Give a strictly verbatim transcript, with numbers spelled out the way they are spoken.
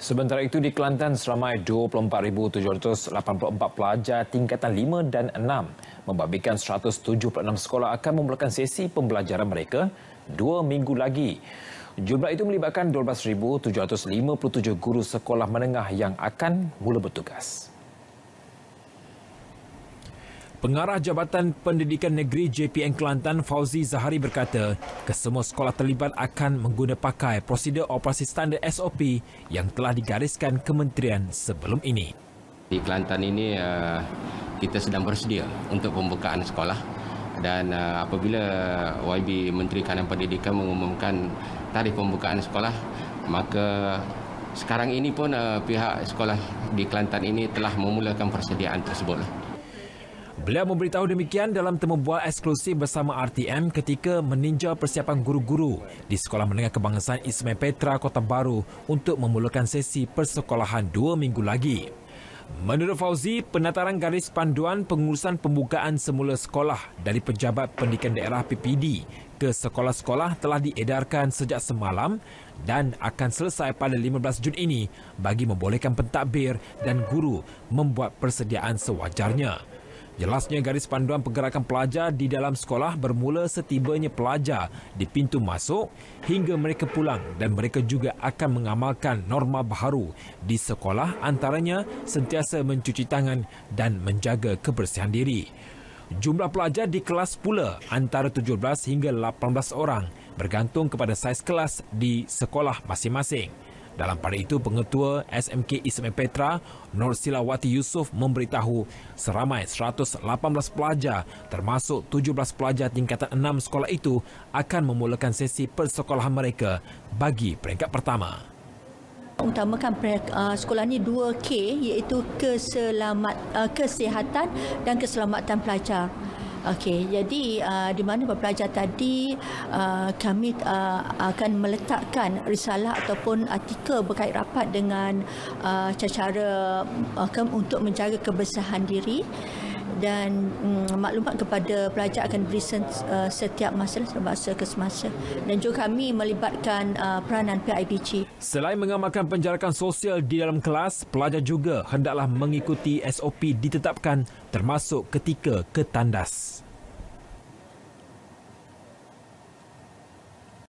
Sementara itu di Kelantan, seramai dua puluh empat ribu tujuh ratus lapan puluh empat pelajar tingkatan lima dan enam membabitkan seratus tujuh puluh enam sekolah akan memulakan sesi pembelajaran mereka dua minggu lagi. Jumlah itu melibatkan dua belas ribu tujuh ratus lima puluh tujuh guru sekolah menengah yang akan mula bertugas. Pengarah Jabatan Pendidikan Negeri J P N Kelantan, Fauzi Zahari berkata, kesemua sekolah terlibat akan mengguna pakai prosedur operasi standard S O P yang telah digariskan kementerian sebelum ini. Di Kelantan ini kita sedang bersedia untuk pembukaan sekolah dan apabila Y B Menteri Kanan Pendidikan mengumumkan tarikh pembukaan sekolah, maka sekarang ini pun pihak sekolah di Kelantan ini telah memulakan persediaan tersebut. Beliau memberitahu demikian dalam temu bual eksklusif bersama R T M ketika meninjau persiapan guru-guru di Sekolah Menengah Kebangsaan Ismail Petra, Kota Baru untuk memulakan sesi persekolahan dua minggu lagi. Menurut Fauzi, penataran garis panduan pengurusan pembukaan semula sekolah dari Pejabat Pendidikan Daerah P P D ke sekolah-sekolah telah diedarkan sejak semalam dan akan selesai pada lima belas Jun ini bagi membolehkan pentadbir dan guru membuat persediaan sewajarnya. Jelasnya garis panduan pergerakan pelajar di dalam sekolah bermula setibanya pelajar di pintu masuk hingga mereka pulang dan mereka juga akan mengamalkan norma baharu di sekolah, antaranya sentiasa mencuci tangan dan menjaga kebersihan diri. Jumlah pelajar di kelas pula antara tujuh belas hingga lapan belas orang bergantung kepada saiz kelas di sekolah masing-masing. Dalam pada itu, Pengetua S M K Ismail Petra, Nur Silawati Yusof memberitahu seramai seratus lapan belas pelajar termasuk tujuh belas pelajar tingkatan enam sekolah itu akan memulakan sesi persekolahan mereka bagi peringkat pertama. Utamakan uh, sekolah ini dua K, iaitu keselamat, uh, kesihatan dan keselamatan pelajar. Okey, jadi uh, di mana pelajar tadi uh, kami uh, akan meletakkan risalah ataupun artikel berkait rapat dengan uh, cara uh, untuk menjaga kebersihan diri dan um, maklumat kepada pelajar akan diberi uh, setiap masa semasa ke semasa, dan juga kami melibatkan uh, peranan P I B G. Selain mengamalkan penjarakan sosial di dalam kelas, pelajar juga hendaklah mengikuti S O P ditetapkan termasuk ketika ke tandas.